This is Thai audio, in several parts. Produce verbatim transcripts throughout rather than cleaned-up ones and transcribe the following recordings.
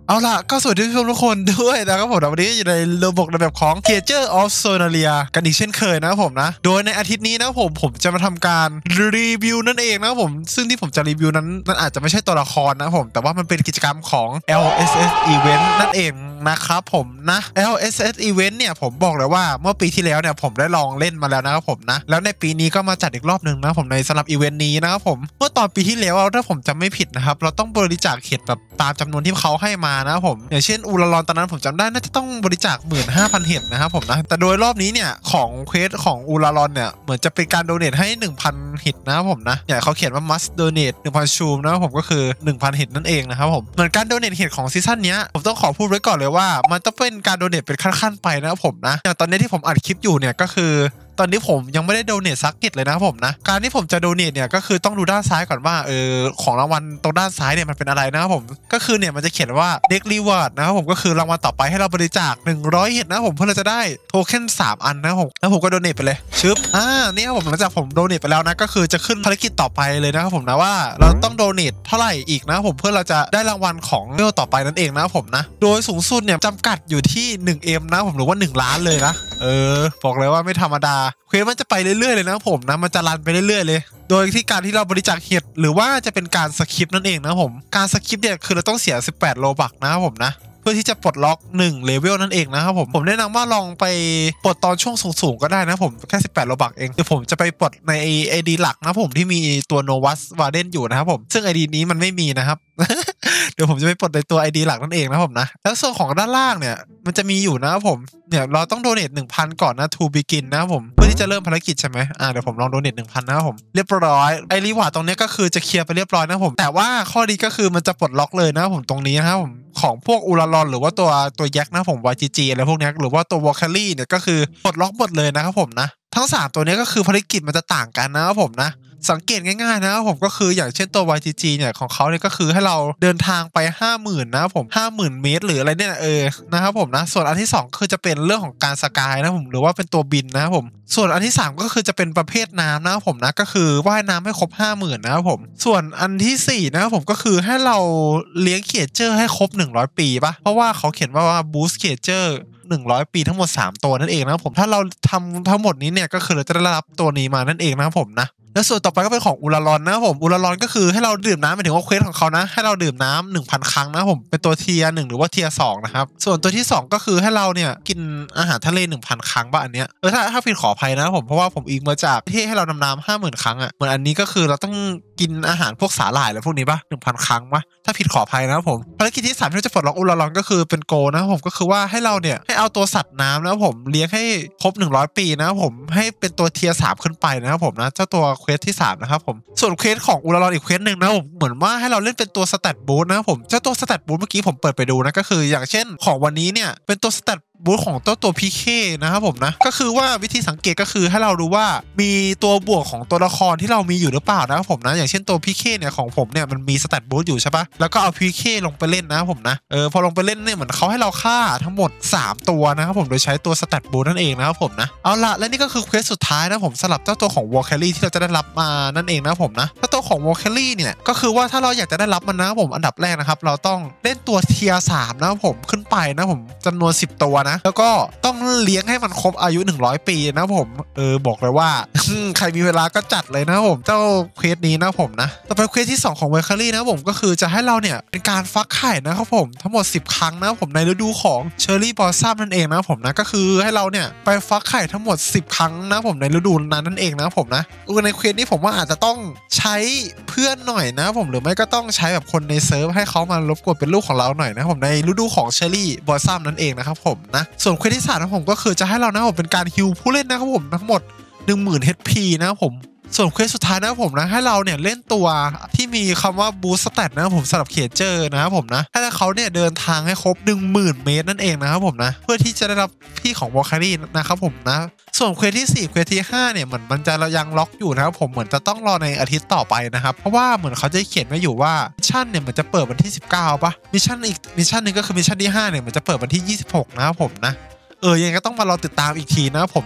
เอาล่ะก็สวัสดีทุกคนด้วยนะครับผมวันนี้อยู่ในระบบในแบบของ Creature of Sonaria กันอีกเช่นเคยนะครับผมนะโดยในอาทิตย์นี้นะผมผมจะมาทำการรีวิวนั่นเองนะครับผมซึ่งที่ผมจะรีวิวนั้นมันอาจจะไม่ใช่ตัวละครนะผมแต่ว่ามันเป็นกิจกรรมของ แอล เอส เอส Event นั่นเองนะครับผมนะ แอล เอส เอส Event เนี่ยผมบอกเลยว่าเมื่อปีที่แล้วเนี่ยผมได้ลองเล่นมาแล้วนะครับผมนะแล้วในปีนี้ก็มาจัดอีกรอบหนึ่งนะผมในสำหรับอีเวนต์นี้นะครับผมเมื่อตอนปีที่แล้วถ้าผมจำไม่ผิดนะครับเราต้องบริจาคเห็ดแบบตามจำนวนที่เขาให้มานะครับผมอย่างเช่นอูรารอนตอนนั้นผมจำได้น่าจะต้องบริจาค หนึ่งหมื่นห้าพัน เห็ดนะครับผมนะแต่โดยรอบนี้เนี่ยของเควสของอูรารอนเนี่ยเหมือนจะเป็นการโดเนทให้ หนึ่งพัน เห็ดนะครับผมนะอย่างเขาเขียนว่า must donate หนึ่งพัน ชูมนะครับผมก็คือ หนึ่งพัน เห็ดนั่นเองนะครับผมเหมือนการโดเนทเห็ดของซีซั่นนี้ผมต้องขอพูดไว้ก่อนเลยว่ามันต้องเป็นการโดเนทเป็นขั้นๆไปนะครับผมนะอย่างตอนนี้ที่ผมอัดคลิปอยู่เนี่ยก็คือตอนนี้ผมยังไม่ได้โดเนทซักเก็ตเลยนะครับผมนะการที่ผมจะโดเนทเนี่ยก็คือต้องดูด้านซ้ายก่อนว่าเออของรางวัลตรงด้านซ้ายเนี่ยมันเป็นอะไรนะครับผมก็คือเนี่ยมันจะเขียนว่า next reward นะครับผมก็คือรางวัลต่อไปให้เราบริจาคหนึ่งร้อยเห็ดนะครับผมเพื่อเราจะได้โทเค็นสามอันนะครับผมแล้วผมก็โดเนทไปเลยชึบอ่าเนี่ยผมหลังจากผมโดเนทไปแล้วนะก็คือจะขึ้นภารกิจต่อไปเลยนะครับผมนะว่าเราต้องโดเนทเท่าไหร่อีกนะครับผมเพื่อเราจะได้รางวัลของเลเวลต่อไปนั่นเองนะครับผมนะโดยสูงสุดเนี่ยจำกัดอยู่ที่ หนึ่ง เอ็ม นะผมหรือว่าหนึ่งล้านเลยนะเออบอกเลยว่าไม่ธรรมดาเควสมันจะไปเรื่อยๆเลยนะผมนะมันจะรันไปเรื่อยๆเลยโดยที่การที่เราบริจาคเห็ดหรือว่าจะเป็นการสคิปนั่นเองนะผมการสคิปเนี่ยคือเราต้องเสียสิบแปดโลบักนะครับผมนะเพื่อที่จะปลดล็อกหนึ่งเลเวลนั่นเองนะครับผมผมแนะนำว่าลองไปปลดตอนช่วงสูงๆก็ได้นะผมแค่สิบแปดโลบักเองเดี๋ยวผมจะไปปลดใน ไอ ดี หลักนะผมที่มีตัวโนวัสวาเดนอยู่นะครับผมซึ่ง ไอ ดี นี้มันไม่มีนะครับ เดี๋ยวผมจะไปปลดในตัว ไอ ดี หลักนั่นเองนะผมนะแล้วส่วนของด้านล่างเนี่ยมันจะมีอยู่นะครับผมเนี่ยเราต้องโดเนท หนึ่งพัน ก่อนนะ to begin นะครับผมเพื่อที่จะเริ่มภารกิจใช่ไหมอ่าเดี๋ยวผมลองโดเนท หนึ่งพัน นะครับผมเรียบร้อยไอรีวาร์ดตรงนี้ก็คือจะเคลียร์ไปเรียบร้อยนะผมแต่ว่าข้อดีก็คือมันจะปลดล็อกเลยนะครับผมตรงนี้นะครับผมของพวกอูรารอนหรือว่าตัวตัวยักษ์นะผม วาย จี จี อะไรพวกนี้หรือว่าตัววอลคารี่เนี่ยก็คือปลดล็อกหมดเลยนะครับผมนะทั้งสามตัวนี้ก็คือภารกิจมันจะต่างกันนะครับผมนะสังเกตง่ายๆนะครับผมก็คืออย่างเช่นตัว วาย จี จี เนี่ยของเขาเนี่ยก็คือให้เราเดินทางไป ห้าหมื่น นะครับผม ห้าหมื่น เมตรหรืออะไรเนี่ยเออนะครับผมนะส่วนอันที่สองคือจะเป็นเรื่องของการสกายนะผมหรือว่าเป็นตัวบินนะครับผมส่วนอันที่สามก็คือจะเป็นประเภทน้ำนะครับผมนะก็คือว่ายน้ำให้ครบ ห้าหมื่น นะครับผมส่วนอันที่สี่นะครับผมก็คือให้เราเลี้ยงเคเจอร์ให้ครบหนึ่งร้อยปีป่ะเพราะว่าเขาเขียนว่าว่าบูสต์เคเจอร์หนึ่งร้อยปีทั้งหมดสามตัวนั่นเองนะครับผมถ้าเราทำทั้งหมดนี้เนี่ยก็คือเราจะได้รับตัวนี้มานั่นเองนะครับผมนะแล้วส่วนต่อไปก็เป็นของอูรารอนนะครับผมอูรารอนก็คือให้เราดื่มน้ำหมายถึงว่าเควสของเขานะให้เราดื่มน้ำ หนึ่งพัน ครั้งนะครับผมเป็นตัวเทียร์หนึ่งหรือว่าเทียร์สองนะครับส่วนตัวที่สองก็คือให้เราเนี่ยกินอาหารทะเล หนึ่งพัน ครั้งป่ะอันเนี้ยเออถ้าถ้าผิดขออภัยนะครับผมเพราะว่าผมอิงมาจากที่ให้เราดำน้ำ ห้าหมื่น ครั้งอ่ะเหมือนอันนี้ก็คือเราต้องกินอาหารพวกสาหร่ายอะไรพวกนี้ป่ะ หนึ่งพัน ครั้งป่ะถ้าผิดขออภัยนะครับผมภารกิจที่สามที่จะปลดล็อกอูรารอนก็คือเป็นโกนะครับผมก็คือว่าให้เราเนี่ยให้เอาตัวสัตว์น้ำนะครับผมเลี้ยงให้ครบหนึ่งร้อยปีนะครับผมให้เป็นตัวเทียร์สามขึ้นไปนะครับผมนะเจ้าตัวเควสที่สามนะครับผมส่วนเควสของอูรารอนอีกเควสหนึ่งนะผมเหมือนว่าให้เราเล่นเป็นตัวสแตทบูทนะครับผมเจ้าตัวสแตทบูทเมื่อกี้ผมเปิดไปดูนะก็คืออย่างเช่นของวันนี้เนี่ยเป็นตัวสแตทบูทของตัวตัว พี เค นะครับผมนะก็คือว่าวิธีสังเกตก็คือให้เราดูว่ามีตัวบวกของตัวละครที่เรามีอยู่หรือเปล่านะครับผมนะอย่างเช่นตัว พี เค เนี่ยของผมเนี่ยมันมีสแตทบูทอยู่ใช่ปะแล้วก็เอา พี เค ลงไปเล่นนะครับผมนะเออพอลงไปเล่นเนี่ยเหมือนเขาให้เราฆ่าทั้งหมดสามตัวนะครับผมโดยใช้ตัวสแตทบูทนั่นเองนะครับผมนะเอาละและนี่ก็คือเควสสุดท้ายนะผมสำหรับเจ้าตัวของวอลแครี่ที่เราจะได้รับมานั่นเองนะผมนะถ้าตัวของวอลแครี่เนี่ยก็คือว่าถ้าเราอยากจะได้รับมันนะผมอันดับแรกนะครับเราต้องเล่นตัวเทียร์สามนะครับผมขึ้นไปนะผมจำนวนสิบตัวนะแล้วก็ต้องเลี้ยงให้มันครบอายุหนึ่งร้อยปีนะผมเออบอกเลยว่า ใครมีเวลาก็จัดเลยนะผมเจ้าเควสนี้นะผมนะต่อไปเควสที่สองของเวคารี่นะผมก็คือจะให้เราเนี่ยเป็นการฟักไข่นะครับผมทั้งหมดสิบครั้งนะผมในฤดูของเชอร์รี่บอสซัมนั่นเองนะผมนะก็คือให้เราเนี่ยไปฟักไข่ทั้งหมดสิบครั้งนะผมในฤดูนั้นนั่นเองนะผมนะในเควสนี้ผมว่าอาจจะต้องใช้เพื่อนหน่อยนะผมหรือไม่ก็ต้องใช้แบบคนในเซิร์ฟให้เขามารบกวนเป็นลูกของเราหน่อยนะผมในฤดูของเชอร์รี่บอสซัมนั่นเองนะครับผมนะส่วนเควสที่สามนะผมก็คือจะให้เรานะผมเป็นการฮิลผู้เล่นนะครับผมทั้งหมด หนึ่งหมื่น เอช พี นะครับผมส่วนเควสสุดท้ายนะครับผมนะให้เราเนี่ยเล่นตัวที่มีคำว่าบูสต์สแตทนะครับผมสำหรับเคเจอร์นะครับผมนะให้เขาเนี่ยเดินทางให้ครบ หนึ่งหมื่น เมตรนั่นเองนะครับผมนะเพื่อที่จะได้รับพี่ของวอลคารี่นะครับผมนะส่วนเควสที่สี่เควสที่ห้าเนี่ยเหมือนมันจะยังล็อกอยู่นะครับผมเหมือนจะต้องรอในอาทิตย์ต่อไปนะครับเพราะว่าเหมือนเขาจะเขียนไว้อยู่ว่ามิชชั่นเนี่ยมันจะเปิดวันที่สิบเก้าป่ะมิชชั่นอีกมิชชั่นนึงก็คือมิชชั่นที่ห้าเนี่ยมันจะเปิดวันที่ยี่สิบหกนะครับผมนะเออยังก็ต้องมารอติดตามอีกทีนะครับผมนะ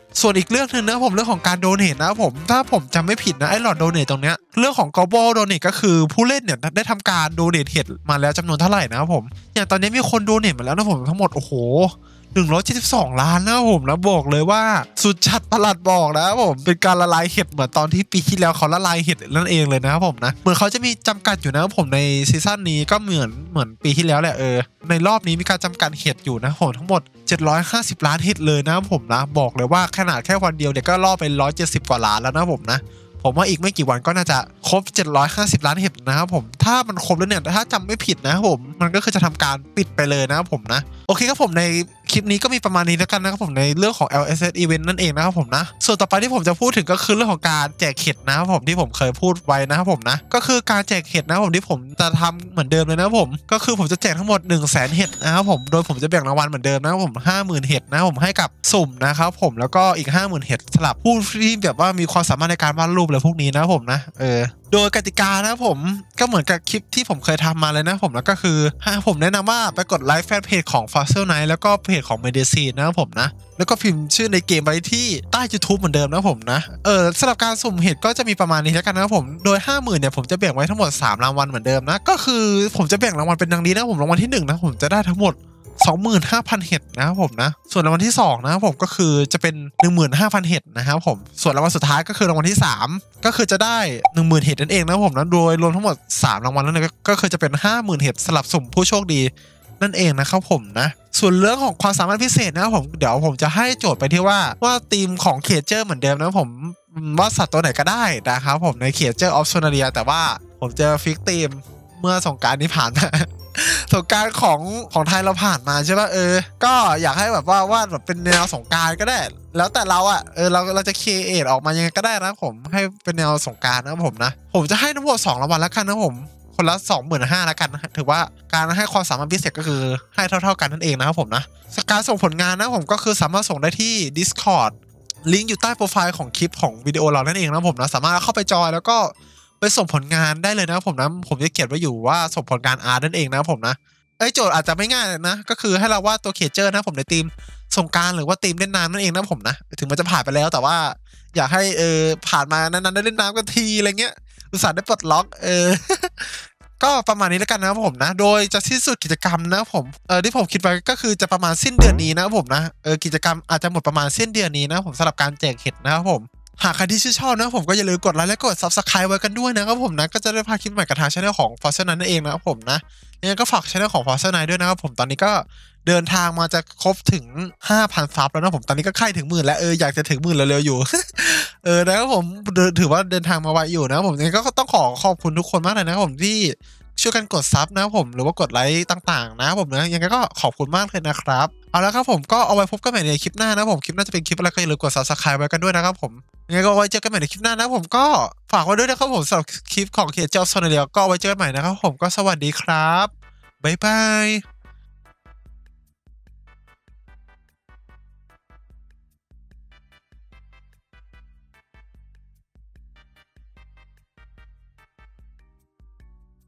ส่วนอีกเรื่องหนึ่งนะผมเรื่องของการโดเนทนะผมถ้าผมจำไม่ผิดนะไอ้หลอดโดเนทตรงเนี้ยเรื่องของ global donate ก็คือผู้เล่นเนี่ยได้ทำการโดเนทเห็ดมาแล้วจำนวนเท่าไหร่นะครับผมอย่างตอนนี้มีคนโดเนทมาแล้วนะผมทั้งหมดโอ้โหหนึ่งร้อยเจ็ดสิบสองล้านนะผมนะบอกเลยว่าสุดจัดประหลัดบอกนะผมเป็นการละลายเห็ดเหมือนตอนที่ปีที่แล้วเขาละลายเห็ดนั่นเองเลยนะครับผมนะเหมือนเขาจะมีจำกัดอยู่นะครับผมในซีซั่นนี้ก็เหมือนเหมือนปีที่แล้วแหละเออในรอบนี้มีการจำกัดเห็ดอยู่นะผมทั้งหมดเจ็ดร้อยห้าสิบล้านเห็ดเลยนะผมนะบอกเลยว่าขนาดแค่วันเดียวเนี่ยก็ล่อไปหนึ่งร้อยเจ็ดสิบกว่าล้านแล้วนะผมนะผมว่าอีกไม่กี่วันก็น่าจะครบเจ็ดร้อยห้าสิบล้านเห็ดนะครับผมถ้ามันครบแล้วเนี่ยถ้าจำไม่ผิดนะครับผมมันก็คือจะทำการปิดไปเลยนะครับผมนะโอเคครับผมในคลิปนี้ก็มีประมาณนี้แล้วกันนะครับผมในเรื่องของ แอล เอส เอส Event นั่นเองนะครับผมนะส่วนต่อไปที่ผมจะพูดถึงก็คือเรื่องของการแจกเห็ดนะครับผมที่ผมเคยพูดไว้นะครับผมนะก็คือการแจกเห็ดนะครับผมที่ผมจะทำเหมือนเดิมเลยนะครับผมก็คือผมจะแจกทั้งหมด หนึ่งแสน เห็ดนะครับผมโดยผมจะแบ่งรางวัลเหมือนเดิมนะครับผม ห้าหมื่น เห็ดนะครับผมให้กับสุ่มนะครับผมแล้วก็อีก ห้าหมื่น เห็ดสำหรับผู้ที่แบบว่ามีความสามารถในการวาดรูปอะไรพวกนี้นะครับผมนะเออโดยกติกานะครับผมก็เหมือนกับคลิปที่ผมเคยทำมาเลยนะผมแล้วก็คือผมแนะนำว่าไปกดไลค์แฟนเพจของ Fossil Knight แล้วก็เพจของ Medicine นะครับผมนะแล้วก็พิมพ์ชื่อในเกมไว้ที่ใต้ YouTube เหมือนเดิมนะผมนะเออสำหรับการสุ่มเห็ดก็จะมีประมาณนี้แล้วกันนะครับผมโดย ห้าหมื่น เนี่ยผมจะแบ่งไว้ทั้งหมดสามรางวัลเหมือนเดิมนะก็คือผมจะแบ่งรางวัลเป็นดังนี้นะผมรางวัลที่หนึ่งนะผมจะได้ทั้งหมด สองหมื่นห้าพัน เห็ดนะครับผมนะส่วนรางวัลที่สองนะครับผมก็คือจะเป็น หนึ่งหมื่นห้าพัน เห็ดนะครับผมส่วนรางวัลสุดท้ายก็คือรางวัลที่สามก็คือจะได้ หนึ่งหมื่น เห็ดนั่นเองนะครับผมนะโดยรวมทั้งหมดสามรางวัลแล้วเนี่ยก็คือจะเป็น ห้าหมื่น เห็ดสลับสุ่มผู้โชคดีนั่นเองนะครับผมนะส่วนเรื่องของความสามารถพิเศษนะครับผมเดี๋ยวผมจะให้โจทย์ไปที่ว่าว่าธีมของเคเจอร์เหมือนเดิมนะผมว่าสัตว์ตัวไหนก็ได้นะครับผมในเคเจอร์ออฟโซนาเรียแต่ว่าผมจะฟิกธีมเมื่อสงกรานต์ที่ผ่านมาสงกรานต์ของของไทยเราผ่านมาใช่ป่ะเออก็อยากให้แบบว่าวาดแบบเป็นแนวสงกรานต์ก็ได้แล้วแต่เราอ่ะเออเราเราจะครีเอทออกมายังไงก็ได้นะผมให้เป็นแนวสงกรานต์นะผมนะผมจะให้ทั้งหมดสองรางวัลแล้วกันนะผมคนละ สองหมื่นห้าพัน แล้วกันถือว่าการให้ความสามารถพิเศษก็คือให้เท่าๆกันนั่นเองนะครับผมนะการส่งผลงานนะผมก็คือสามารถส่งได้ที่ Discord ลิงก์อยู่ใต้โปรไฟล์ของคลิปของวิดีโอเรานั่นเองนะผมนะสามารถเข้าไปจอยแล้วก็ไปส่งผลงานได้เลยนะผมนะผมจะเขียนไว้อยู่ว่าส่งผลงานอาร์ตนั่นเองนะผมนะไอ้โจทย์อาจจะไม่ง่ายเลยนะก็คือให้เราวาดตัวเคเจอร์นะผมในทีมสงกรานต์หรือว่าทีมเล่นน้ำนั่นเองนะผมนะถึงมันจะผ่านไปแล้วแต่ว่าอยากให้เออผ่านมานานๆได้เล่นน้ำกันทีอะไรเงี้ยอุตส่าห์ได้ปลดล็อกเออ ก็ประมาณนี้แล้วกันนะครับผมนะโดยจะสิ้นสุดกิจกรรมนะผมเออที่ผมคิดไว้ก็คือจะประมาณสิ้นเดือนนี้นะครับผมนะเออกิจกรรมอาจจะหมดประมาณสิ้นเดือนนี้นะผมสำหรับการแจกเห็ดนะครับผมหากใครที่ชื่นชอบนะผมก็อย่าลืมกดไลค์และกด ซับสไครบ์ ไว้กันด้วยนะครับผมนะก็จะได้พาคลิปใหม่กับทางช่องของ Fossil Knight นั่นเองนะครับผมนะยังไงก็ฝากช่องของ Fossil Knight ด้วยนะครับผมตอนนี้ก็เดินทางมาจะครบถึง ห้าพัน ซับแล้วนะผมตอนนี้ก็ใกล้ถึงหมื่นแล้วเอออยากจะถึงหมื่นเร็วๆอยู่ เออนะครับผมถือว่าเดินทางมาไวอยู่นะผมยังไงก็ต้องขอขอบคุณทุกคนมากเลยนะครับผมที่ช่วยกันกดซับนะครับผมหรือว่ากดไลค์ต่างๆนะครับผมนะยังไงก็ขอบคุณมากเลยนะครับเอาละครับผมก็เอาไว้พบกันใหม่ในคลิปหน้านะผมคลิปหน้าจะเป็นคลิปอะไรก็อย่าลืมกด ซับสไครบ์ ไว้กันด้วยนะครับผมยังไงก็ไว้เจอกันใหม่ในคลิปหน้านะผมก็ฝากไว้ด้วยนะครับผมสำหรับคลิปของเคเจอร์โซนาเรียก็ไว้เจอกันใหม่นะครับผมก็สวัสดีครับบ๊ายบาย